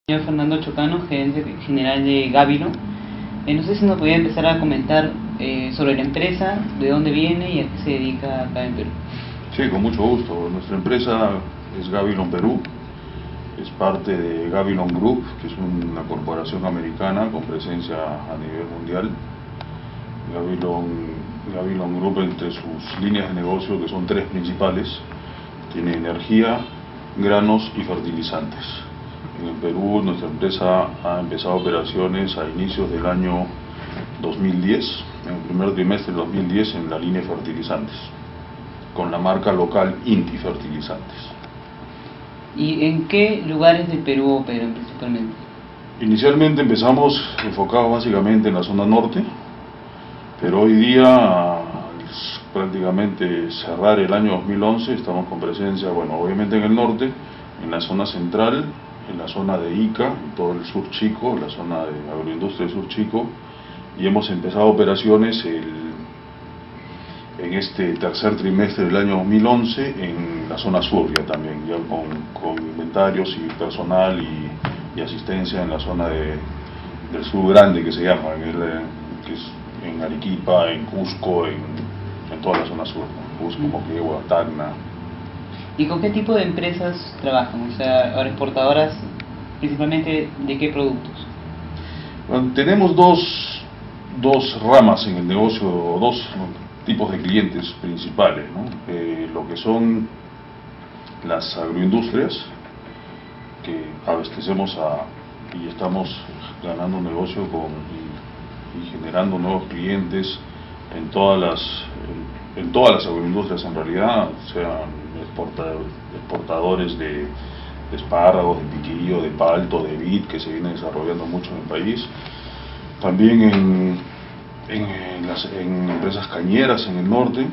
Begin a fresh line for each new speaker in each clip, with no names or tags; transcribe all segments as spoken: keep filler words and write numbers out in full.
Señor Fernando Chocano, gerente general de Gabilo. Eh, no sé si nos podía empezar a comentar eh, sobre la empresa, de dónde viene y a qué se dedica acá en Perú.
Sí, con mucho gusto. Nuestra empresa es Gavilon Perú, es parte de Gavilon Group, que es una corporación americana con presencia a nivel mundial. Gavilon, Gavilon Group, entre sus líneas de negocio, que son tres principales, tiene energía, granos y fertilizantes. En el Perú, nuestra empresa ha empezado operaciones a inicios del año dos mil diez, en el primer trimestre del dos mil diez, en la línea de fertilizantes, con la marca local Inti Fertilizantes.
¿Y en qué lugares del Perú operan principalmente?
Inicialmente empezamos enfocados básicamente en la zona norte, pero hoy día, al prácticamente cerrar el año dos mil once, estamos con presencia, bueno, obviamente en el norte, en la zona central, en la zona de Ica, en todo el sur chico, la zona de agroindustria del sur chico, y hemos empezado operaciones el, en este tercer trimestre del año dos mil once en la zona sur ya también, ya con, con inventarios y personal y, y asistencia en la zona de, del sur grande, que se llama, en el, que es en Arequipa, en Cusco, en, en toda la zona sur, ¿no? Cusco, Moquegua, Tacna.
¿Y con qué tipo de empresas trabajan? O sea, ahora exportadoras, principalmente, ¿de qué productos?
Bueno, tenemos dos, dos ramas en el negocio, dos tipos de clientes principales, ¿no? Eh, lo que son las agroindustrias, que abastecemos a, y estamos ganando negocio con, y, y generando nuevos clientes en todas las, en, en todas las agroindustrias en realidad, sean exportadores de, de espárragos, de piquillo, de palto, de vid, que se viene desarrollando mucho en el país. También en, en, en, las, en empresas cañeras en el norte.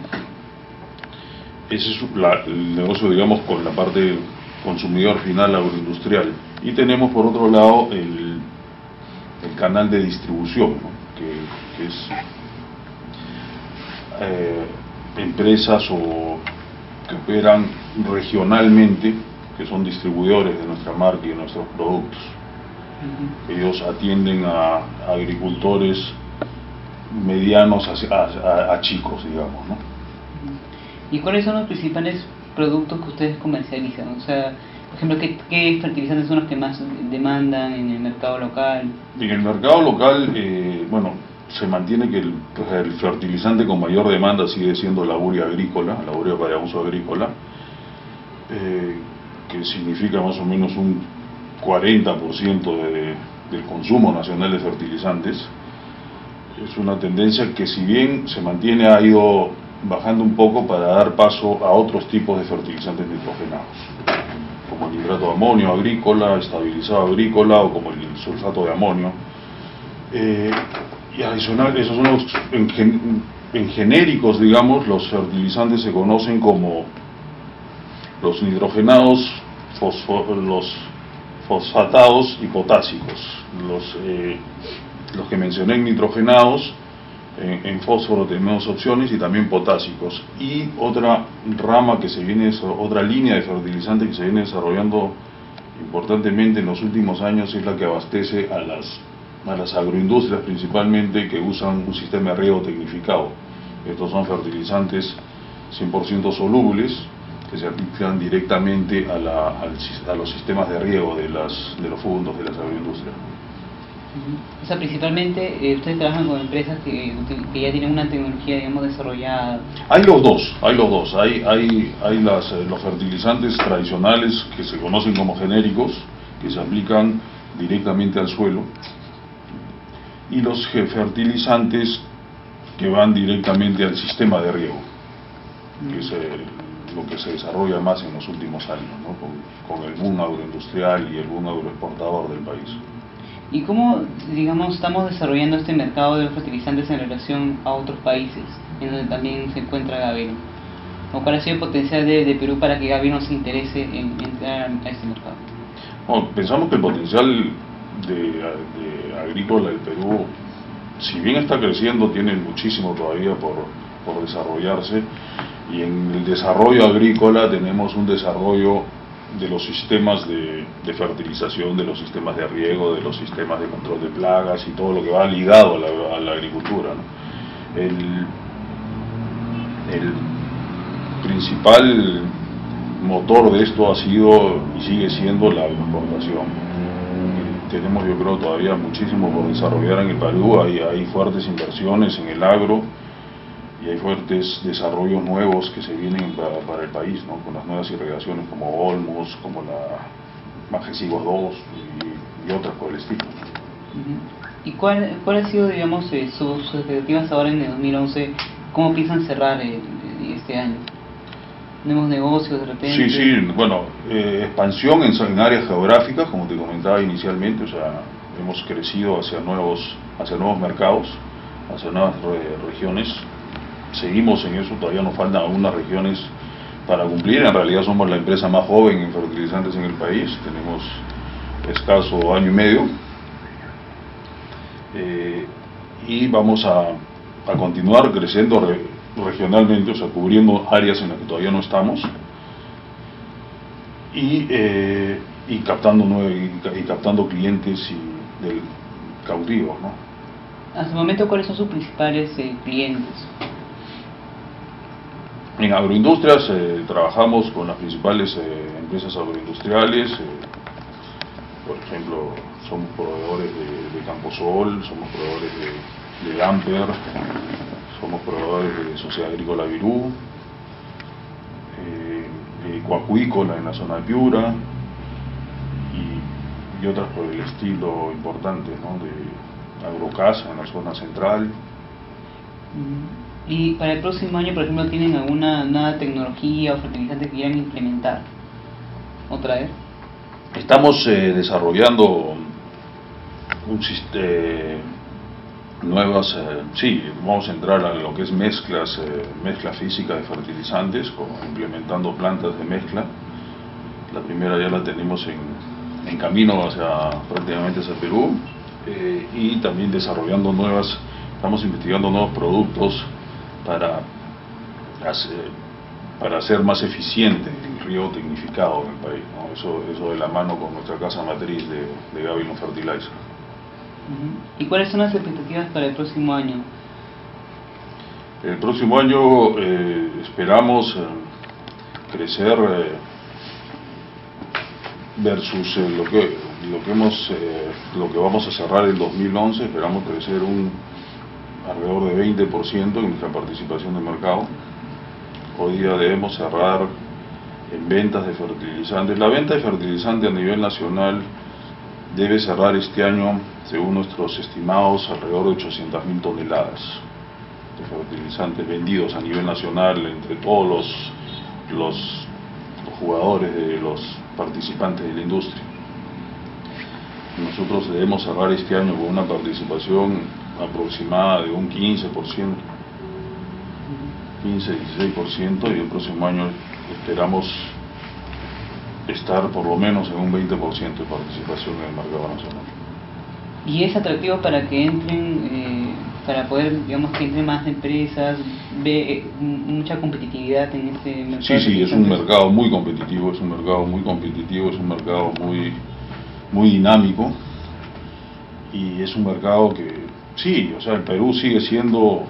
Ese es la, el negocio, digamos, con la parte consumidor final agroindustrial. Y tenemos por otro lado el, el canal de distribución, ¿no? que, que es eh, empresas o que operan regionalmente, que son distribuidores de nuestra marca y de nuestros productos. Uh-huh. Ellos atienden a, a agricultores medianos a, a, a chicos, digamos, ¿no?
¿Y cuáles son los principales productos que ustedes comercializan? O sea, por ejemplo, ¿qué, qué fertilizantes son los que más demandan en el mercado local?
En el mercado local, eh, bueno, se mantiene que el, el fertilizante con mayor demanda sigue siendo la urea agrícola, la urea para uso agrícola, eh, que significa más o menos un cuarenta por ciento de, del consumo nacional de fertilizantes. Es una tendencia que, si bien se mantiene, ha ido bajando un poco para dar paso a otros tipos de fertilizantes nitrogenados, como el nitrato de amonio agrícola, estabilizado agrícola, o como el sulfato de amonio. Eh, y adicional, esos son los, en, en genéricos, digamos, los fertilizantes se conocen como los nitrogenados, fosfo, los fosfatados y potásicos. Los, eh, los que mencioné en nitrogenados, en, en fósforo tenemos opciones, y también potásicos. Y otra rama que se viene, otra línea de fertilizantes que se viene desarrollando importantemente en los últimos años, es la que abastece a las a las agroindustrias principalmente, que usan un sistema de riego tecnificado. Estos son fertilizantes cien por ciento solubles que se aplican directamente a, la, al, a los sistemas de riego de, las, de los fondos de las agroindustrias.
O sea, principalmente eh, ustedes trabajan con empresas que, que ya tienen una tecnología, digamos, desarrollada.
Hay los dos, hay los dos. Hay, hay, hay las, los fertilizantes tradicionales que se conocen como genéricos, que se aplican directamente al suelo, y los fertilizantes que van directamente al sistema de riego, que es eh, lo que se desarrolla más en los últimos años, ¿no? con, con el boom agroindustrial y el boom agroexportador del país.
¿Y cómo, digamos, estamos desarrollando este mercado de los fertilizantes en relación a otros países, en donde también se encuentra Gabilo? ¿O cuál ha sido el potencial de, de Perú para que Gabilo se interese en entrar a este mercado?
Bueno, pensamos que el potencial de, de agrícola del Perú, si bien está creciendo, tiene muchísimo todavía por, por desarrollarse. Y en el desarrollo agrícola tenemos un desarrollo de los sistemas de, de fertilización, de los sistemas de riego, de los sistemas de control de plagas y todo lo que va ligado a la, a la agricultura, ¿no? El, el principal motor de esto ha sido y sigue siendo la agroexportación. Tenemos, yo creo, todavía muchísimo por desarrollar en el Perú. Hay, hay fuertes inversiones en el agro y hay fuertes desarrollos nuevos que se vienen para, para el país, ¿no? Con las nuevas irrigaciones como Olmos, como la Majesivos dos y, y otras por el estilo.
¿Y cuál, cuál ha sido, digamos, eh, sus, sus expectativas ahora en el dos mil once? ¿Cómo piensan cerrar el, este año? ¿Nuevos negocios de repente?
Sí, sí, bueno, eh, expansión en, en áreas geográficas, como te comentaba inicialmente, o sea, hemos crecido hacia nuevos, hacia nuevos mercados, hacia nuevas re, regiones. Seguimos en eso, todavía nos faltan algunas regiones para cumplir. En realidad somos la empresa más joven en fertilizantes en el país, tenemos escaso año y medio, eh, y vamos a, a continuar creciendo re, regionalmente, o sea, cubriendo áreas en las que todavía no estamos, y, eh, y captando nueve, y, y captando clientes y del cautivos, ¿no?
Hasta el momento, ¿cuáles son sus principales eh, clientes?
En agroindustrias eh, trabajamos con las principales eh, empresas agroindustriales, eh, por ejemplo, somos proveedores de, de Camposol, somos proveedores de, de Amper, somos proveedores de Sociedad Agrícola Virú, eh, de Coacuícola en la zona de Piura y, y otras por el estilo importantes, ¿no? De Agrocasa en la zona central.
Y para el próximo año, por ejemplo, ¿tienen alguna nueva tecnología o fertilizante que quieran implementar o traer?
Estamos eh, desarrollando un sistema, nuevas, eh, sí, vamos a entrar a lo que es mezclas, eh, mezcla física de fertilizantes, como implementando plantas de mezcla. La primera ya la tenemos en, en camino hacia prácticamente hacia Perú, eh, y también desarrollando nuevas, estamos investigando nuevos productos para hacer, para hacer más eficiente el riego tecnificado en el país, ¿no? Eso, eso de la mano con nuestra casa matriz de, de Gavilon Fertilizer.
¿Y cuáles son las expectativas para el próximo año?
El próximo año eh, esperamos eh, crecer eh, versus eh, lo que lo que hemos eh, lo que vamos a cerrar el dos mil once. Esperamos crecer un alrededor de veinte por ciento en nuestra participación de mercado. Hoy día debemos cerrar en ventas de fertilizantes. La venta de fertilizantes a nivel nacional debe cerrar este año, según nuestros estimados, alrededor de ochocientas mil toneladas de fertilizantes vendidos a nivel nacional entre todos los, los, los jugadores, de los participantes de la industria. Nosotros debemos cerrar este año con una participación aproximada de un quince por ciento, quince a dieciséis por ciento, y el próximo año esperamos estar por lo menos en un veinte por ciento de participación en el mercado nacional.
¿Y es atractivo para que entren, eh, para poder, digamos, que entren más empresas, ve eh, mucha competitividad en este mercado?
Sí, sí, es un mercado muy competitivo, es un mercado muy competitivo, es un mercado muy, muy dinámico, y es un mercado que, sí, o sea, el Perú sigue siendo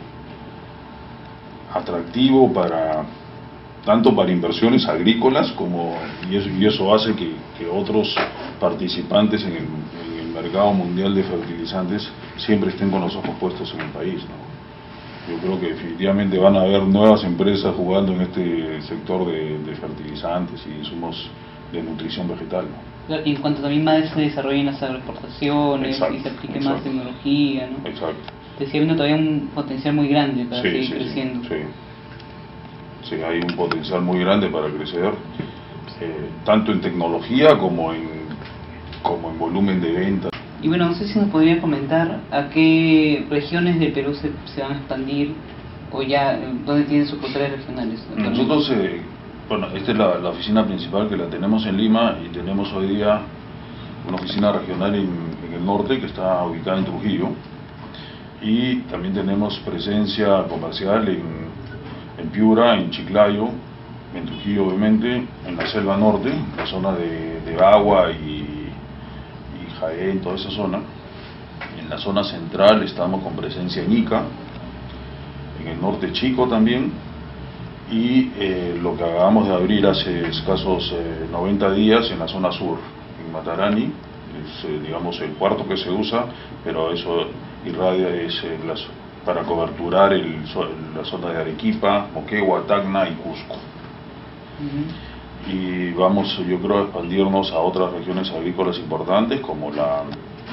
atractivo para tanto para inversiones agrícolas como, y eso, y eso hace que, que otros participantes en el, en el mercado mundial de fertilizantes siempre estén con los ojos puestos en el país, ¿no? Yo creo que definitivamente van a haber nuevas empresas jugando en este sector de, de fertilizantes y insumos de nutrición vegetal, ¿no?
Y en cuanto también más se desarrollen las agroexportaciones,
Exacto,
y se aplique
exacto.
más tecnología, ¿no?
Exacto.
Te sigue habiendo todavía un potencial muy grande para
Sí,
seguir
sí,
creciendo.
Sí. Sí, hay un potencial muy grande para crecer, eh, tanto en tecnología como en, como en volumen de venta.
Y bueno, no sé si nos podría comentar a qué regiones del Perú se, se van a expandir, o ya, dónde tienen sucursales regionales.
Nosotros, eh, bueno, esta es la, la oficina principal que la tenemos en Lima, y tenemos hoy día una oficina regional en, en el norte que está ubicada en Trujillo, y también tenemos presencia comercial en en Piura, en Chiclayo, en Trujillo obviamente, en la selva norte, la zona de, de Bagua y, y Jaén, toda esa zona. En la zona central estamos con presencia en Ica, en el norte Chico también, y eh, lo que acabamos de abrir hace escasos eh, noventa días en la zona sur, en Matarani, es eh, digamos el cuarto que se usa, pero eso irradia es eh, las, para coberturar el, la zona de Arequipa, Moquegua, Tacna y Cusco. Uh-huh. Y vamos, yo creo, a expandirnos a otras regiones agrícolas importantes como la,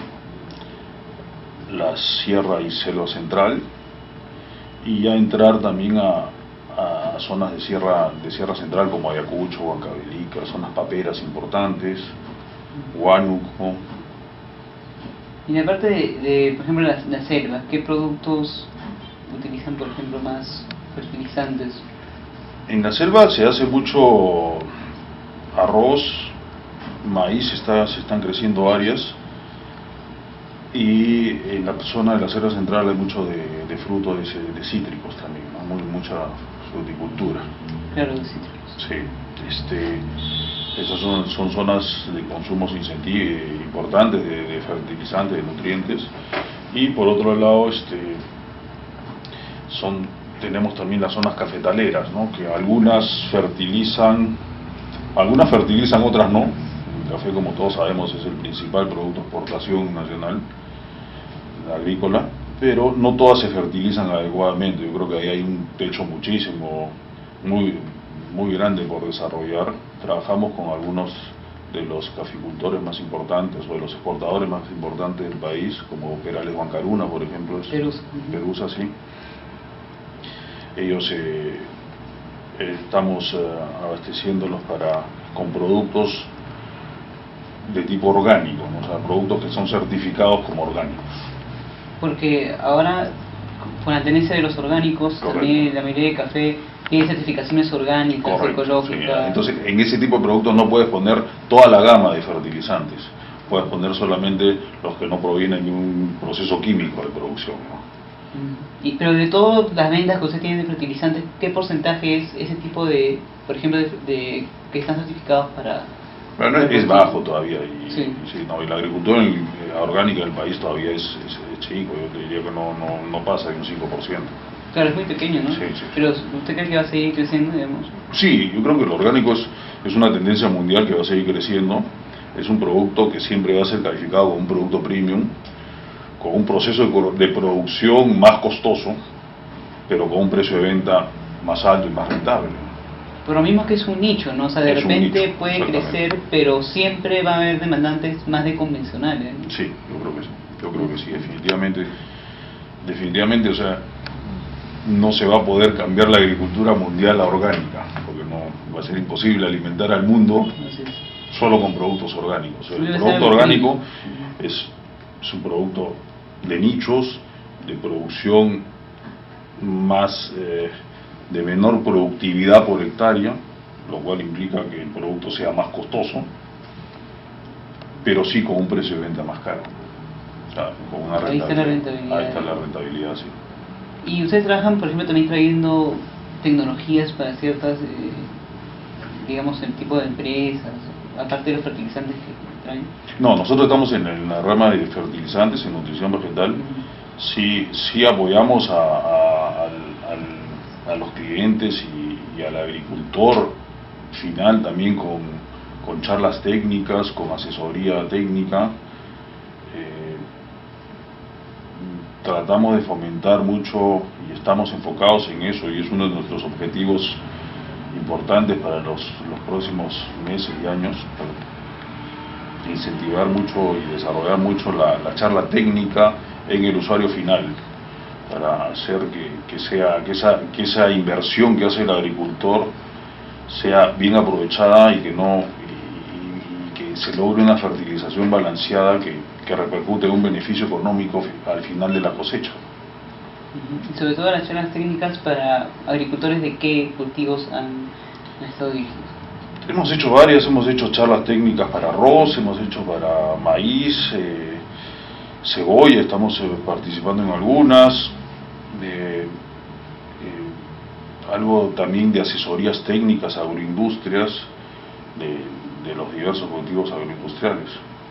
la Sierra y Selva Central, y ya entrar también a, a zonas de sierra, de sierra central como Ayacucho, Huancavelica, zonas paperas importantes, Huánuco.
Y en la parte de, de por ejemplo, la, la selva, ¿qué productos utilizan, por ejemplo, más fertilizantes?
En la selva se hace mucho arroz, maíz, está, se están creciendo áreas, y en la zona de la selva central hay mucho de, de frutos, de, de cítricos también, ¿no? Muy, mucha fruticultura.
Claro, de cítricos.
Sí, este, esas son, son zonas de consumos importantes de, de fertilizantes, de nutrientes, y por otro lado este, son, tenemos también las zonas cafetaleras, ¿no? Que algunas fertilizan, algunas fertilizan, otras no. El café, como todos sabemos, es el principal producto de exportación nacional agrícola, pero no todas se fertilizan adecuadamente. Yo creo que ahí hay un techo muchísimo, muy, muy grande por desarrollar. Trabajamos con algunos de los caficultores más importantes o de los exportadores más importantes del país, como Perales Huancaruna, por ejemplo, es
Perusa,
Perusa, sí. Ellos eh, eh, estamos eh, abasteciéndolos para, con productos de tipo orgánico, ¿no? O sea, productos que son certificados como orgánicos.
Porque ahora, con la tendencia de los orgánicos, correcto, también la mayoría de café tiene certificaciones orgánicas, correcto, ecológicas.
Sí. Entonces, en ese tipo de productos no puedes poner toda la gama de fertilizantes, puedes poner solamente los que no provienen de un proceso químico de producción, ¿no?
Y, pero de todas las ventas que usted tiene de fertilizantes, ¿qué porcentaje es ese tipo de, por ejemplo, de, de que están certificados para...?
Bueno, es, es bajo todavía, y,
sí.
Y, sí, no, y la agricultura orgánica del país todavía es, es, es chico, yo te diría que no, no, no pasa de un cinco por ciento.
Claro, es muy pequeño, ¿no?
Sí, sí.
Pero ¿usted cree que va a seguir creciendo, digamos?
Sí, yo creo que lo orgánico es, es una tendencia mundial que va a seguir creciendo. Es un producto que siempre va a ser calificado como un producto premium, con un proceso de, de producción más costoso, pero con un precio de venta más alto y más rentable.
Pero lo mismo que es un nicho, ¿no? O sea, de
es
repente
nicho,
puede crecer, pero siempre va a haber demandantes más de convencionales, ¿no?
Sí, yo creo que sí, yo creo que sí, definitivamente, definitivamente, o sea, no se va a poder cambiar la agricultura mundial a orgánica, porque no va a ser imposible alimentar al mundo solo con productos orgánicos. O sea, el producto orgánico es, es un producto de nichos, de producción más... Eh, de menor productividad por hectárea, lo cual implica que el producto sea más costoso, pero sí con un precio de venta más caro. O sea, con una
Ahí está la rentabilidad.
Ahí está la rentabilidad, sí.
¿Y ustedes trabajan, por ejemplo, también trayendo tecnologías para ciertas, eh, digamos, el tipo de empresas, aparte de los fertilizantes que traen?
No, nosotros estamos en, en la rama de fertilizantes, en nutrición vegetal. Uh-huh. Sí, sí apoyamos a, a, al, al a los clientes y, y al agricultor final también con, con charlas técnicas, con asesoría técnica. Eh, tratamos de fomentar mucho y estamos enfocados en eso, y es uno de nuestros objetivos importantes para los, los próximos meses y años, para incentivar mucho y desarrollar mucho la, la charla técnica en el usuario final, para hacer que, que, sea, que, esa, que esa inversión que hace el agricultor sea bien aprovechada y que no y, y que se logre una fertilización balanceada que, que repercute en un beneficio económico al final de la cosecha.
Y sobre todo las charlas técnicas para agricultores, ¿de qué cultivos han, han estado dirigidos?
Hemos hecho varias, hemos hecho charlas técnicas para arroz, hemos hecho para maíz, eh, cebolla, estamos eh, participando en algunas, de, eh, algo también de asesorías técnicas a agroindustrias de, de los diversos cultivos agroindustriales.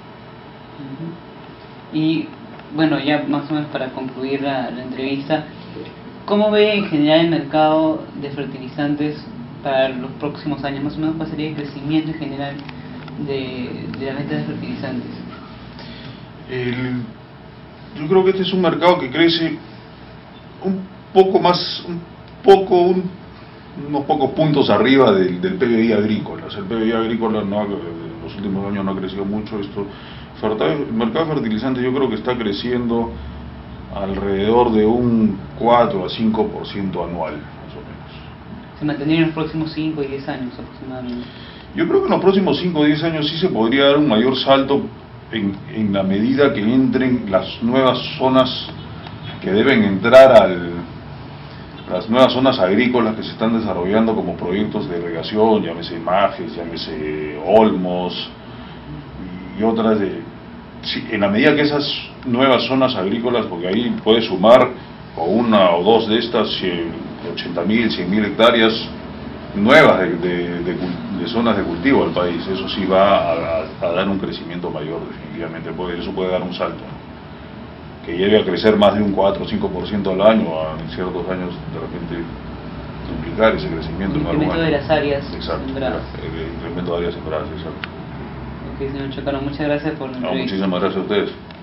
Y bueno, ya más o menos para concluir la, la entrevista, ¿cómo ve en general el mercado de fertilizantes para los próximos años? Más o menos, ¿cuál sería el crecimiento en general de, de la venta de fertilizantes?
El, yo creo que este es un mercado que crece un poco más, un poco, un, unos pocos puntos arriba del, del P B I agrícola. O sea, el P B I agrícola no ha, en los últimos años no ha crecido mucho. Esto, el mercado de fertilizantes yo creo que está creciendo alrededor de un cuatro a cinco por ciento anual, más o menos.
¿Se mantendría en los próximos cinco y diez años aproximadamente?
Yo creo que en los próximos cinco o diez años sí se podría dar un mayor salto en, en la medida que entren las nuevas zonas que deben entrar al las nuevas zonas agrícolas que se están desarrollando como proyectos de irrigación, llámese Majes, llámese Olmos y otras de, sí, en la medida que esas nuevas zonas agrícolas, porque ahí puede sumar o una o dos de estas ochenta mil, cien mil hectáreas nuevas de, de, de, de zonas de cultivo al país, eso sí va a, a dar un crecimiento mayor definitivamente, puede, eso puede dar un salto, que llegue a crecer más de un cuatro o cinco por ciento al año, a, en ciertos años de repente duplicar ese crecimiento.
El incremento de las áreas
exacto,
sembradas.
El incremento de áreas sembradas, exacto.
Ok, señor Chacano, muchas gracias por la
No,
entrevista.
muchísimas gracias a ustedes.